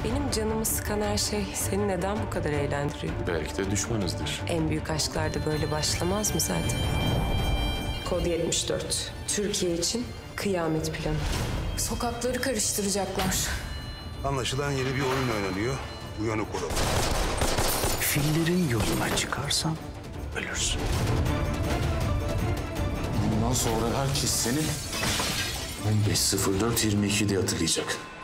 Benim canımı sıkan her şey seni neden bu kadar eğlendiriyor? Belki de düşmanızdır. En büyük aşklar da böyle başlamaz mı zaten? Kod 74. Türkiye için kıyamet planı. Sokakları karıştıracaklar. Anlaşılan yeni bir oyun oynanıyor. Uyanık olalım. Fillerin yoluna çıkarsan ölürsün. Bundan sonra herkes seni 15.04.22'de hatırlayacak.